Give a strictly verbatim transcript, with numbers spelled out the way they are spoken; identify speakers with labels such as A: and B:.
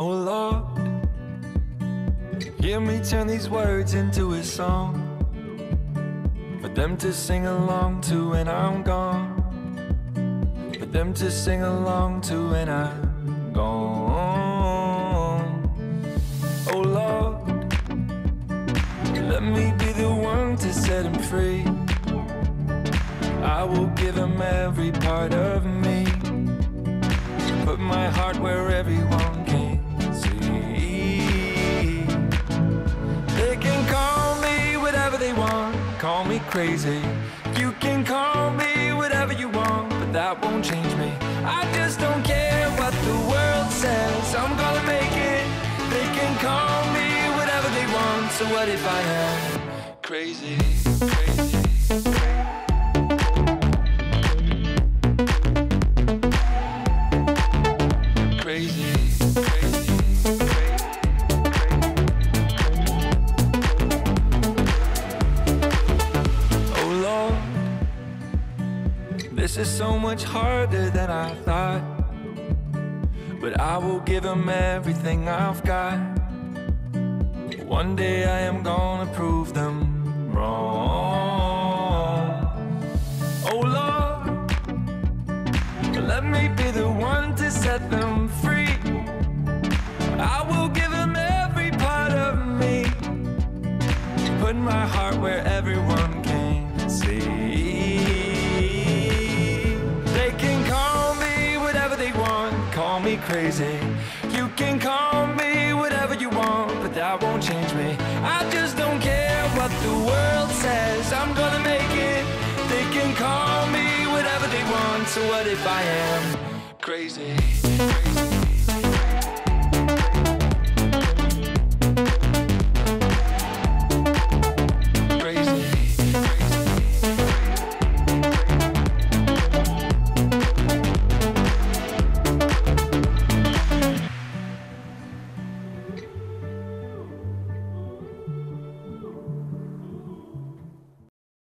A: Oh Lord, hear me turn these words into a song for them to sing along to when I'm gone, for them to sing along to when I'm gone. Oh Lord, let me be the one to set him free. I will give him every part of me, put my heart where everyone can see. They can call me whatever they want, call me crazy. You can call me whatever you want, but that won't change me. I just don't care what the world says, I'm gonna make it. They can call me whatever they want, so what if I am crazy, crazy, crazy. Crazy, crazy, crazy, oh Lord, this is so much harder than I thought, but I will give him everything I've got. One day I am gonna prove them wrong. Oh Lord, let me be the one to set them free. I will give them every part of me, put my heart where everyone can see. They can call me whatever they want, call me crazy. You can call me whatever you want, but that won't change me. I just don't care what the world says, I'm gonna make it. They can call me whatever they want, so what if I am crazy?